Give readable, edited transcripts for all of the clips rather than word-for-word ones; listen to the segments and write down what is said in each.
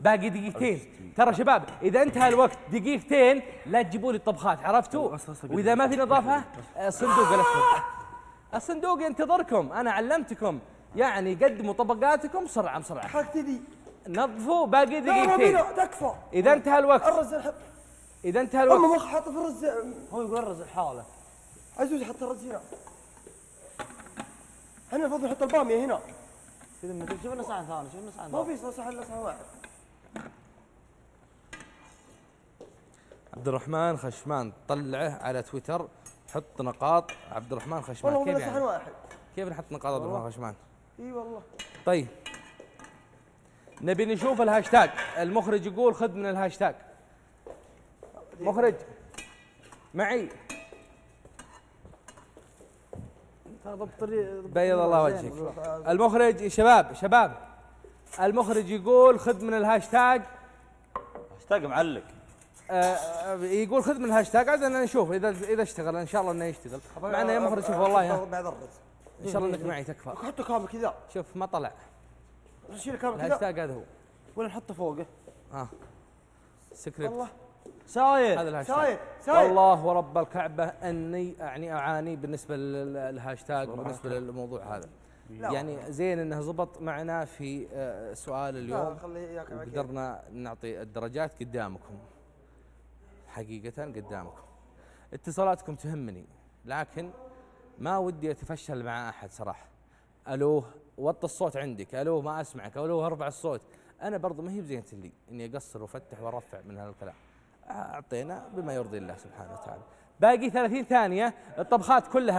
باقي دقيقتين. ترى شباب اذا انتهى الوقت دقيقتين لا تجيبوا لي الطبخات، عرفتوا؟ واذا ما في نظافه الصندوق الاسود، الصندوق ينتظركم. انا علمتكم يعني قدموا طبقاتكم بسرعه بسرعه. حقتي دي نظفوا باقي دقيقتين. تكفى. اذا انتهى الوقت، الرز اذا انتهى الوقت اما مخ حاط في الرز. هو يقول الرز لحاله. عزوز حط الرز هنا. احنا المفروض نحط الباميه هنا. شوف لنا صحن ثاني، شوف لنا صحن ما في صحن الا صحن واحد. عبد الرحمن خشمان طلعه على تويتر، حط نقاط عبد الرحمن خشمان. والله كيف صحن يعني؟ واحد. كيف نحط نقاط عبد الرحمن خشمان؟ اي والله. طيب نبي نشوف الهاشتاج. المخرج يقول خذ من الهاشتاج. مخرج معي. بيض الله وجهك. المخرج شباب المخرج يقول خذ من الهاشتاج. هاشتاج معلق. يقول خذ من الهاشتاج. عاد انا نشوف اذا اشتغل ان شاء الله انه يشتغل. معنا يا مخرج. شوف والله بعد الرز ان شاء الله انك معي تكفى. حطه كامل كذا. شوف ما طلع شيل كامل كذا. الهاشتاج هذا هو. ولا نحطه فوقه. سكريبت. والله ساير هذا الهاشتاج. ساير والله ورب الكعبه اني يعني اعاني بالنسبه للهاشتاج وبالنسبه للموضوع هذا. يعني زين انه زبط معنا في سؤال اليوم وقدرنا نعطي الدرجات قدامكم، حقيقه قدامكم. اتصالاتكم تهمني لكن ما ودي اتفشل مع احد صراحه. الو وطي الصوت عندك، الو ما اسمعك، الو ارفع الصوت. انا برضو ما هي بزينة لي اني اقصر وافتح وارفع من هذا الكلام. اعطينا بما يرضي الله سبحانه وتعالى. باقي 30 ثانية. الطبخات كلها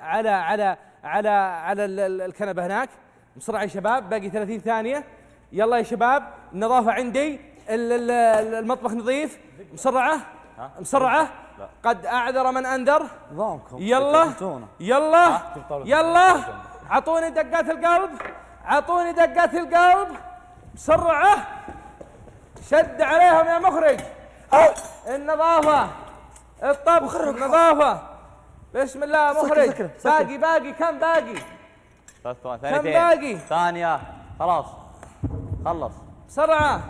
على الكنبة هناك. بسرعة يا شباب باقي 30 ثانية. يلا يا شباب النظافة عندي. المطبخ نظيف. مسرعة قد اعذر من انذر. نظامكم يلا اعطوني دقات القلب بسرعة. شد عليهم يا مخرج. النظافة الطبخ النظافة. بسم الله مخرج. باقي كم باقي؟ 3 كم ثواني. باقي؟ ثانية. خلاص خلص بسرعة.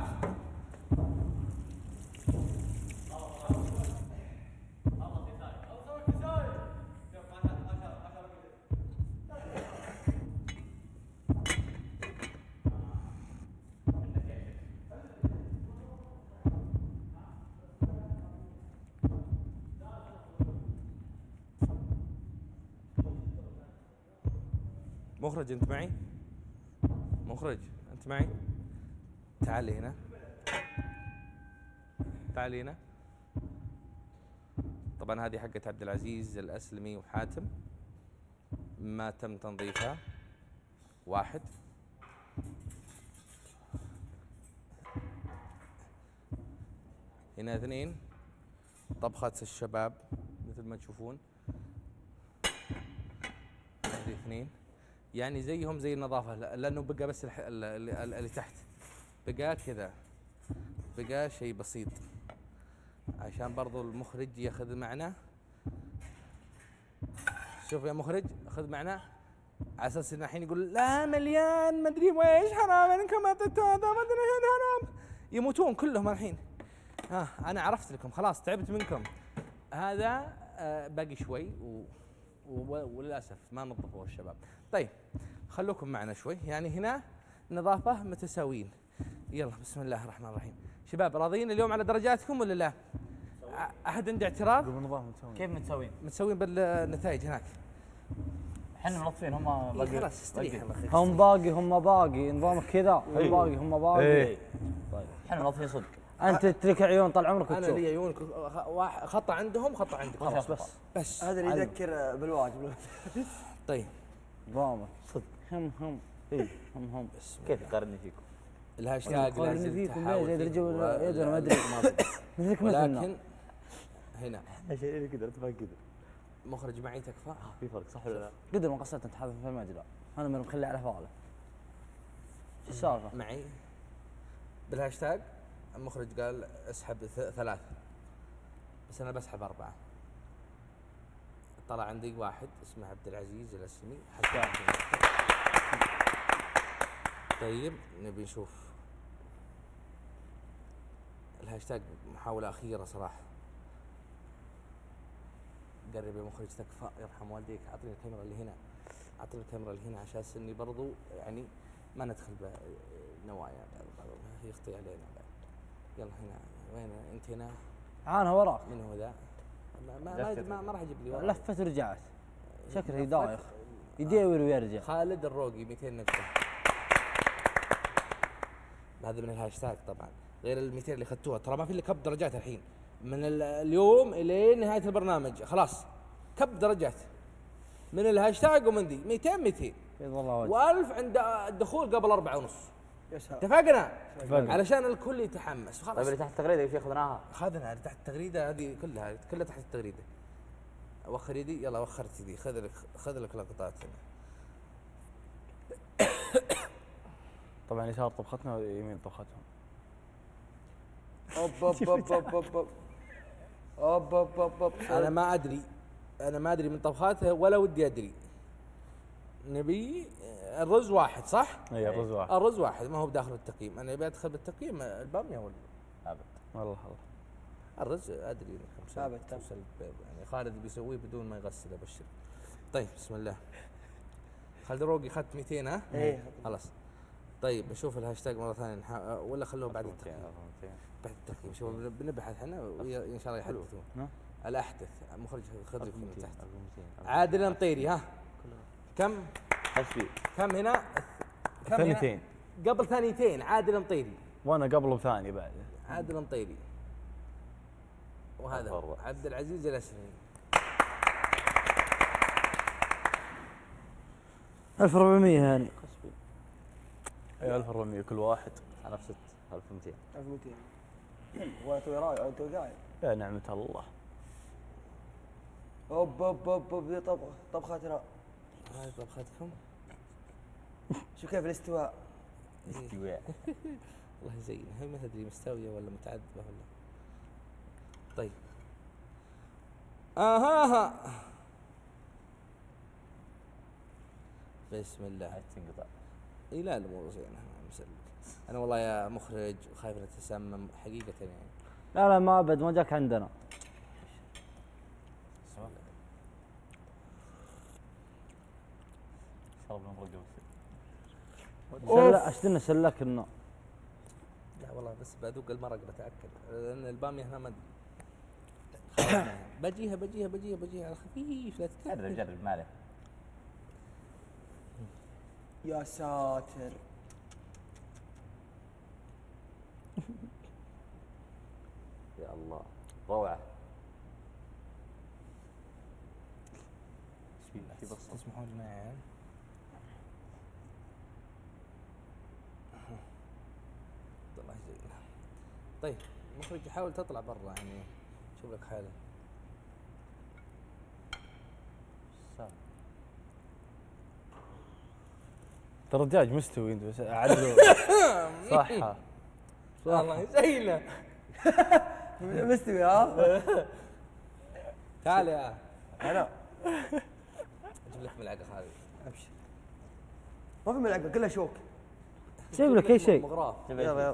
مخرج انت معي؟ مخرج انت معي؟ تعال هنا. تعال هنا. طبعا هذه حقت عبد العزيز الأسلمي وحاتم ما تم تنظيفها. 1 هنا 2 طبخة الشباب مثل ما تشوفون. هذه 2 يعني زيهم زي النظافة لأنه بقى بس اللي تحت بقى كذا، بقى شيء بسيط عشان برضو المخرج ياخذ معنا. شوف يا مخرج خذ معنا على اساس انه الحين يقول لا مليان ما ادري ويش حرام انكم اعطيتوا هذا ما ادري حرام. يموتون كلهم الحين. انا عرفت لكم خلاص تعبت منكم. هذا باقي شوي وللاسف ما نظفوه الشباب. طيب خلوكم معنا شوي يعني هنا نظافة متساويين. يلا بسم الله الرحمن الرحيم. شباب راضيين اليوم على درجاتكم ولا لا؟ احد عنده اعتراض؟ كيف متساويين؟ متساويين بالنتائج هناك. احنا منظفين هم باقي. خلاص استريح هم باقي نظامك كذا. هم باقي. طيب احنا منظفين صدق. انت تترك عيون طال عمرك وتشوف. انا لي عيون خطأ عندهم خطأ عندك خلاص بس هذا اللي يذكر بالواجب. طيب نظامك صدق. هم بس كيف يقارني فيكم؟ الهاشتاج لازم فيكم زي الرجل ما ادري مثلك مثلنا. لكن هنا احنا شايلين كذا ارتفاع كذا. مخرج معي تكفى. في فرق صح ولا لا؟ قدر ما قصرت انت حاذف في المجرى. انا من مخلي على فاله. شو السالفه؟ معي بالهاشتاج المخرج قال اسحب 3 بس انا بسحب 4. طلع عندي واحد اسمه عبد العزيز الأسلمي هاشتاج. طيب نبي نشوف الهاشتاج محاولة أخيرة صراحة. قرب يا مخرج تكفى يرحم والديك، أعطني الكاميرا اللي هنا، أعطني الكاميرا اللي هنا عشان إني برضو يعني ما ندخل بنوايا يخطي علينا بعد. يلا هنا وين أنت هنا؟ عانها وراك. من هو ذا؟ ما راح أجيب لي ورا. لفت ورجعت شكله دايخ يداور ويرجع. خالد الروقي 200 نقطة. هذا من الهاشتاج طبعا، غير ال 200 اللي اخذتوها، ترى ما في الا كب درجات الحين من اليوم الى نهايه البرنامج، خلاص كب درجات من الهاشتاج ومن ذي 200 والله و1000 عند الدخول قبل 4:30. يا سلام. اتفقنا علشان الكل يتحمس. طيب اللي تحت التغريده ايش اخذناها؟ اخذنا تحت التغريده هذه كلها تحت التغريده. وخر يدي، يلا وخرت يدي، خذ لك لقطات هنا. طبعا يسار طبختنا ويمين طبختهم. اوب اوب اوب اوب اوب اوب اوب اوب اوب. انا ما ادري من طبخاته ولا ودي ادري. نبي الرز واحد صح؟ اي الرز واحد. الرز واحد ما هو بداخل التقييم، انا ابي ادخل بالتقييم الباميه ولا ابد. والله الرز ادري انك تغسل البيض، يعني خالد بيسويه بدون ما يغسل ابشر. طيب بسم الله. خالد روقي اخذت 200 ها؟ ايه خلاص. طيب نشوف الهاشتاج مره ثانيه ولا خلوه بعد التقييم؟ بعد التقييم شوف بنبحث احنا وان شاء الله يحدثون. الاحدث مخرج خذ لك من تحت. عادل المطيري ها؟ كم؟ كم هنا؟ ثانيتين قبل ثانيتين عادل المطيري. وانا قبله بثاني بعد. عادل المطيري. وهذا عبد العزيز الاسري. 1400 هاني. اي 1400 كل واحد. انا في 1200. 1200 وانا توي رايح او توي قاعد. يا نعمة الله. اوب اوب اوب اوب ذي طبختنا. هاي طبختكم. شوف كيف الاستواء. استواء. الله يزينها، هي ما تدري مستوية ولا متعذبة ولا. طيب. ها. بسم الله. تنقطع. اي لا الامور زينة مسلك. انا والله يا مخرج خايف اتسمم حقيقة يعني. لا ما ابد ما جاك عندنا. شربنا مرقه بس. اشتنا سلكنا. لا والله بس بذوق المرق بتاكد لان الباميه هنا ما بجيها على خفيف لا تكثر. جرب ماله. يا ساتر. يا الله روعه. في بس تسمحون لي معي. الله يجزينا. طيب المخرج يحاول تطلع برا يعني شوف لك حاله. ترى الدجاج مستوي انت بس عدلوا. صح. الله يزينه. مستوي ها؟ تعال يا انا اجيب لك ملعقه خالد. ابشر. ما في ملعقه كلها شوك. سيب لك اي شيء. مغراف. يلا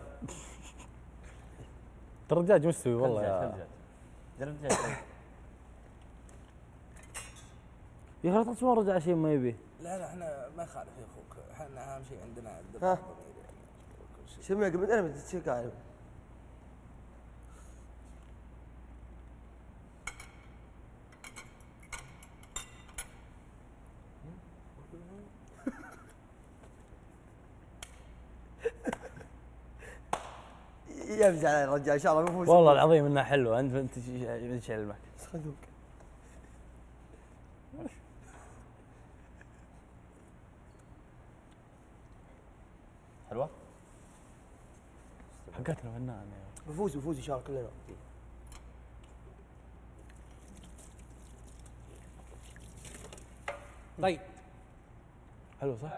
ترى الدجاج مستوي والله يا. جرب دجاج. يا اخي لا تصور رجع شيء ما يبيه. لا احنا ما يخالف يا اخوك، احنا اهم شيء عندنا ها سمع قبل انا بتصير قاعد. يفزع على الرجال ان شاء الله بيفوز. والله العظيم انها حلوه. انت ايش علمك؟ صندوق. حلوه؟ حقتنا فنان يا. بيفوز ان شاء الله كلنا. طيب حلو صح؟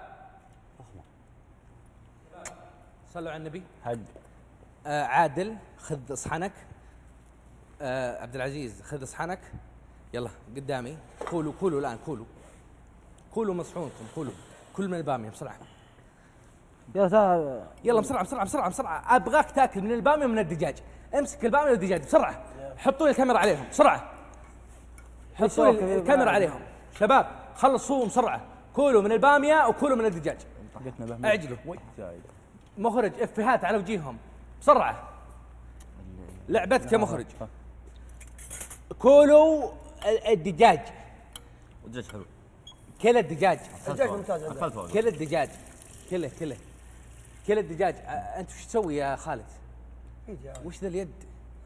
صلوا على النبي. حق. عادل خذ صحنك. عبد العزيز خذ صحنك. يلا قدامي. كولوا الان كولوا مصحونكم كل من الباميه بصراحه. يلا بسرعه بسرعه بسرعه بسرعه، ابغاك تاكل من الباميه ومن الدجاج. امسك الباميه والدجاج بسرعه، حطوا لي الكاميرا عليهم بسرعه، حطوا لي الكاميرا عليهم. شباب خلصوا بسرعه، كولوا من الباميه وكولوا من الدجاج. اعجلوا. مخرج افيهات على وجيههم بسرعه، لعبتك يا مخرج. كولوا الدجاج. والدجاج حلو. كل الدجاج. الدجاج ممتاز. كل الدجاج. كل الدجاج. انت وش تسوي يا خالد؟ وش ذا اليد؟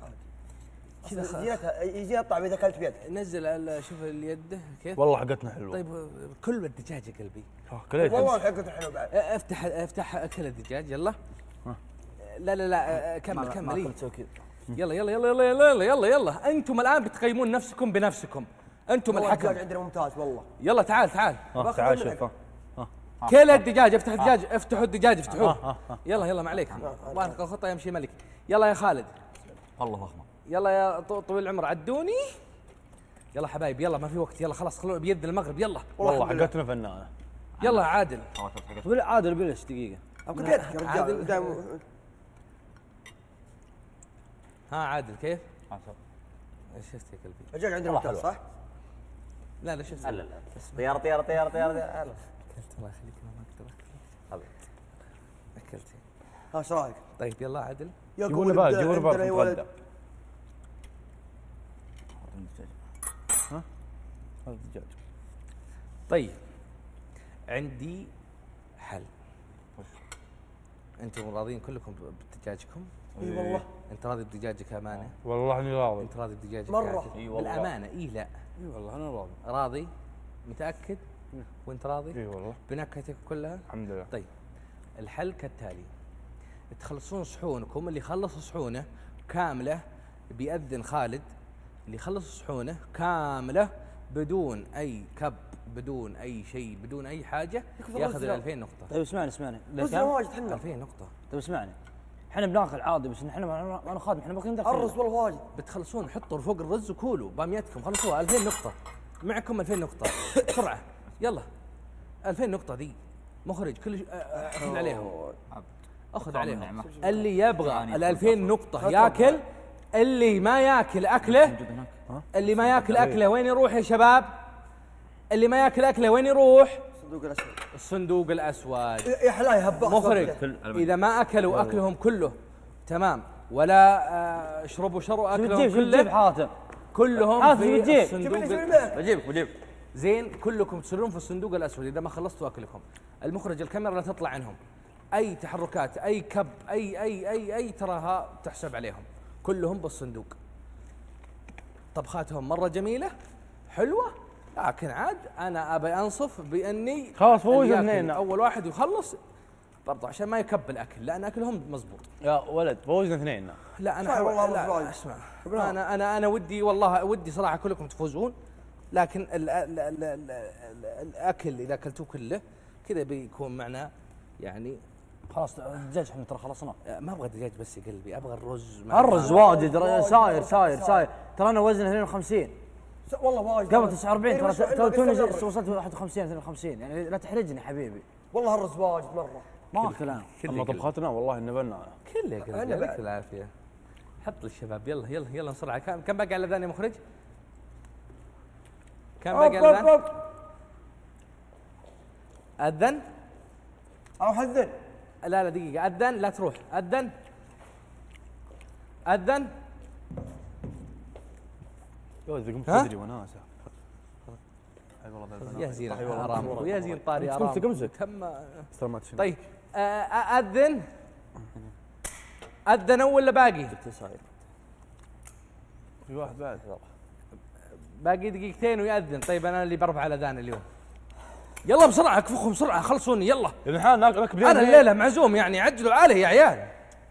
يجي الطعم اذا اكلت بيد. نزل شوف اليد كيف. والله حقتنا حلوه. طيب كل الدجاج يا قلبي. كليت والله حقته حلو بعد. افتح كل الدجاج يلا. لا كمل. يلا انتم الان بتقيمون نفسكم بنفسكم، انتم الحكم. الدجاج عندنا ممتاز والله. يلا تعال تعال شوف. كل الدجاج. افتح الدجاج، افتحوا الدجاج افتحوه. يلا ما عليك، واثق الخطه يمشي ملك. يلا يا خالد. والله فخمه. يلا يا طويل العمر عدوني. يلا حبايب يلا ما في وقت، يلا خلاص خلونا بيد المغرب. يلا والله حقتنا فنانه. يلا عادل. عادل بلش دقيقه. عادل. ها عادل كيف؟ شفت يا قلبي؟ الدجاج عندنا ممتاز صح؟ لا شفت. لا طياره. اكلت الله يخليك ما اقدر اكل. اكلت. ها ايش رايك؟ طيب يلا عادل. جيبوا لنا باقي نتغدى. ها؟ هذا الدجاج. طيب عندي حل. انتم راضيين كلكم بدجاجكم؟ اي والله. انت راضي بدجاجك امانه؟ والله اني راضي. انت راضي بدجاجك مرة. اي والله. بالامانه لا. اي والله انا راضي. راضي؟ متاكد؟ وانت راضي؟ اي والله. بنكهتك كلها؟ الحمد لله. طيب الحل كالتالي، تخلصون صحونكم، اللي خلص صحونه كامله بيأذن خالد، اللي خلص صحونه كامله بدون اي كب بدون اي شيء بدون اي حاجه ياخذ ال 2000 نقطه. طيب اسمعني بس واجد احنا 2000 نقطه. طيب اسمعني، احنا بناكل عادي بس احنا ما نخادم، احنا باكلين داخل الرز والله واجد. بتخلصون حطوا فوق الرز وكولوا باميتكم، خلصوها 2000 نقطه. معكم 2000 نقطه بسرعه يلا. 2000 نقطه ذي مخرج كل اخذ عليهم، اخذ عليهم. اللي يبغى ال 2000 نقطه ياكل، اللي ما ياكل اكله، اللي ما ياكل اكله وين يروح يا شباب؟ اللي ما ياكل اكله وين يروح؟ الصندوق الاسود. الصندوق الاسود. يا حلاي هباط. مخرج اذا ما اكلوا اكلهم كله تمام، ولا شربوا اكلهم كله، جيب حاتم كلهم في الصندوق. بجيبك زين كلكم تصيرون في الصندوق الاسود اذا ما خلصتوا اكلكم. المخرج الكاميرا لا تطلع عنهم، اي تحركات اي كب اي تراها تحسب عليهم، كلهم بالصندوق. طبخاتهم مره جميله حلوه، لكن عاد انا ابي انصف باني خلاص فوز اثنين. اول واحد يخلص برضه عشان ما يكب الاكل، لان اكلهم مزبوط. يا ولد فوزنا اثنين. لا انا لا اسمع، انا ودي والله ودي صراحه كلكم تفوزون، لكن الاكل اذا اكلتوه كله كذا بيكون معنا يعني. خلاص الدجاج احنا ترى خلصنا. ما ابغى دجاج بس يا قلبي، ابغى الرز. الرز واجد ساير ترى انا وزني 52 والله واجد. قبل 49 ترى توني وصلت 51 52 يعني لا تحرجني حبيبي. والله الرز واجد مره. ما اكل انا. اما طبختنا والله انه بنا كله يا قلبي يعطيك العافيه. حط للشباب يلا بسرعه. كم باقي على الاذان يا مخرج؟ كم باقي على الاذان؟ اذن؟ اروح اذن. لا دقيقه، اذن لا تروح. اذن يا ولد قمت بدري وناسه. اي والله يا زين ارامكو، يا زين طاري ارامكو. امسك تم. طيب اذن ولا باقي؟ في واحد بعد باقي دقيقتين ويأذن. طيب انا اللي برفع الاذان اليوم. يلا بسرعه اكفخهم بسرعه خلصوني يلا. ابن حال ناكل انا الليله معزوم يعني، عجلوا علي يا عيال.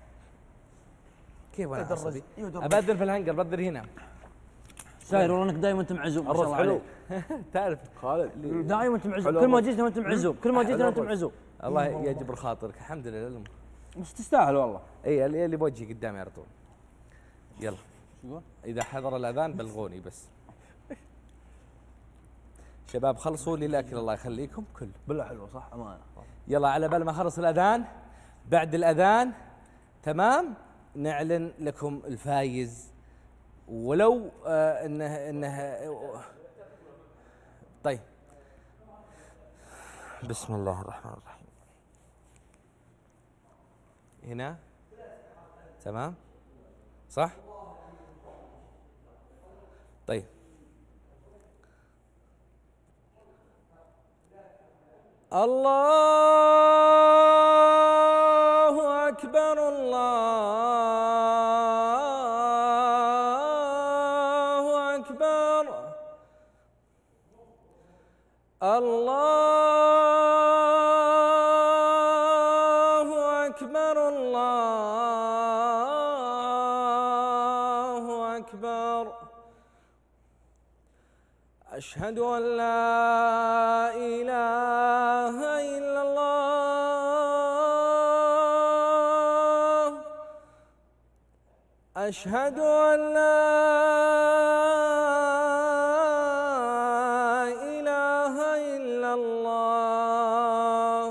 كيف انا عصبي؟ ابذر في الهنجر، بذر هنا. ساير والله انك دائما انت معزوم. الرز حلو. تعرف خالد دائما انت معزوم، كل ما جيت انت معزوم، كل ما جيت انت معزوم. الله يجبر خاطرك، الحمد لله. بس تستاهل والله. اي اللي بوجهي قدامي على طول. يلا اذا حضر الاذان بلغوني بس. شباب خلصوا لي الاكل الله يخليكم كله. بالله حلوه صح امانه. يلا على بال ما خلص الأذان، بعد الأذان تمام نعلن لكم الفايز، ولو انه طيب. بسم الله الرحمن الرحيم. هنا تمام صح؟ طيب الله أكبر الله أكبر الله أكبر الله أكبر. أشهد أن لا إله إلا الله. أشهد أن لا إله إلا الله.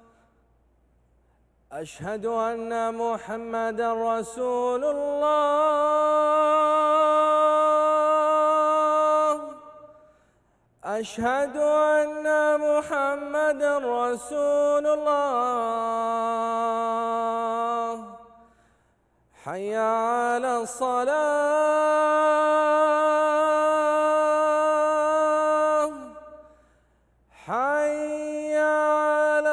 أشهد أن محمدا رسول الله. أشهد أن محمدا رسول الله. حي على الصلاة. حي على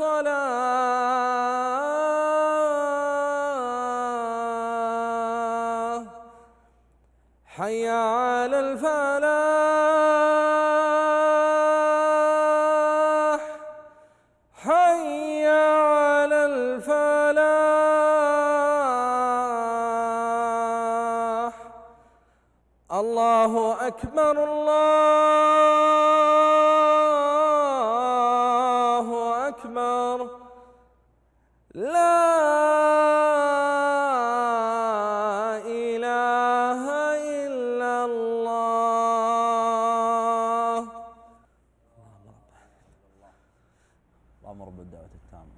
الصلاة. حي على الفلاح. حي على الفلاح. الله أكبر الله أكبر. لا إله إلا الله. اللهم رب الدعوة التامة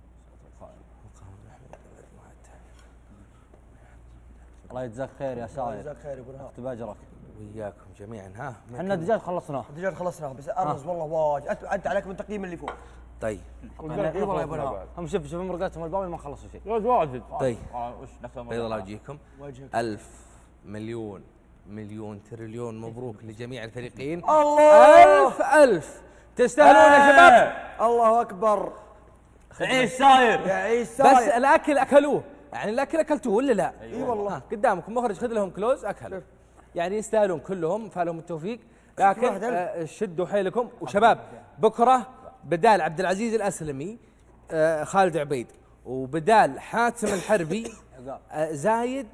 الله يجزاك خير يا ساير. جزاك خير يقول ها. اكتب اجرك. وياكم جميعا. ها احنا الدجاج خلصناه. الدجاج خلصناه بس الرز والله واجد. انت عليك من تقييم اللي فوق. طيب اي والله يا ابو هم شوف مرقاتهم الباقي ما خلصوا شيء. واجد. طيب وش نكتب بيض الله وجهكم. وجهك. 1000 مليون مليون تريليون مبروك لجميع الفريقين. الله ألف تستاهلون يا شباب. الله اكبر. عيش ساير. يا عيسى بس الاكل اكلوه، يعني الاكل اكلتوه ولا لا؟ اي والله. قدامكم مخرج خذ لهم كلوز اكلوا، يعني يستاهلون كلهم، فلهم التوفيق. لكن شدوا حيلكم. وشباب بكره بدال عبد العزيز الاسلمي خالد عبيد، وبدال حاتم الحربي زايد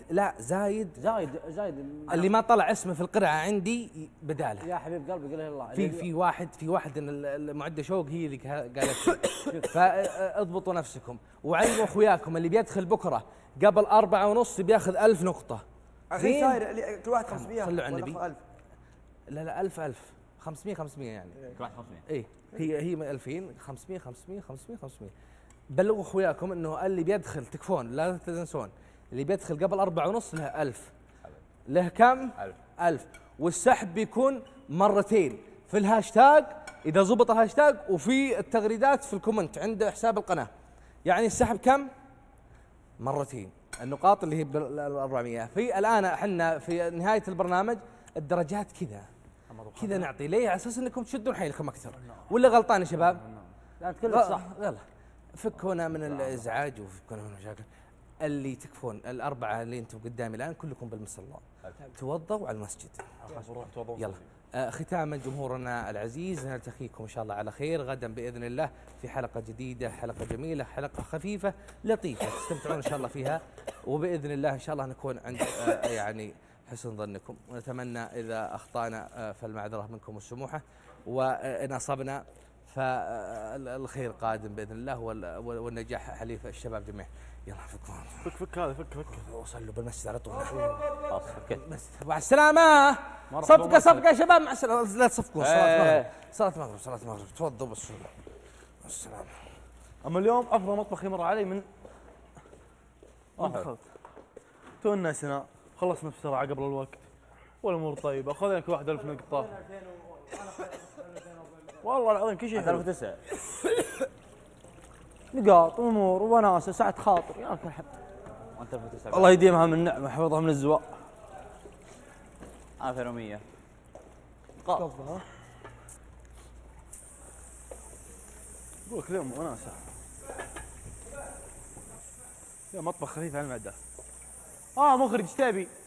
اللي ما طلع اسمه في القرعه عندي بداله. يا حبيب قلبي قل الله. في واحد ان المعده شوق هي اللي قالت فاضبطوا نفسكم وعلموا اخوياكم اللي بيدخل بكره قبل 4:30 بياخذ 1000 نقطه. اخي ساير كل واحد 500. صلوا على النبي. لا 1000 500 يعني كل واحد 500. اي هي 2000 500 بلغوا اخوياكم انه اللي بيدخل تكفون لا تنسون اللي بيدخل قبل 4:30 له 1000. له كم؟ 1000. والسحب بيكون مرتين في الهاشتاج اذا زبط الهاشتاج، وفي التغريدات في الكومنت عند حساب القناه. يعني السحب كم؟ مرتين. النقاط اللي هي بال 400. في الان احنا في نهايه البرنامج الدرجات كذا نعطي ليه على اساس انكم تشدون حيلكم اكثر. ولا غلطان يا شباب؟ لا انت كلك صح. يلا فكونا من الازعاج وفكونا من المشاكل. اللي تكفون الاربعه اللي انتم قدامي الان كلكم بالمصلى توضوا على المسجد. يلا ختاما جمهورنا العزيز، نلتقيكم ان شاء الله على خير غدا باذن الله في حلقه جديده، حلقه جميله، حلقه خفيفه لطيفه تستمتعون ان شاء الله فيها، وباذن الله ان شاء الله نكون عند يعني حسن ظنكم، ونتمنى اذا اخطانا فالمعذره منكم والسموحه، وان اصبنا فالخير قادم باذن الله والنجاح حليف الشباب جميعا. يلا فك هذا فك وصلوا بالمسجد على طول. خلاص فكيت. مع السلامة. صفقة يا شباب، مع السلامة. لا تصفقون. صلاة المغرب توضوا بالصلاة. السلام. اما اليوم افضل مطبخ يمر علي من دخلت تونا سنة خلصنا بسرعة قبل الوقت والامور طيبة. خذ لك 1000 نقطة والله العظيم كل شيء 2009 نقاط وامور وناسه سعة خاطر يا اخي الحب. وانت 2009 الله يديمها من نعمه حفظها من الزواء. 2100 قفها اقول لك اليوم وناسة. يا مطبخ خفيف على المعدة. مخرج ايش تبي؟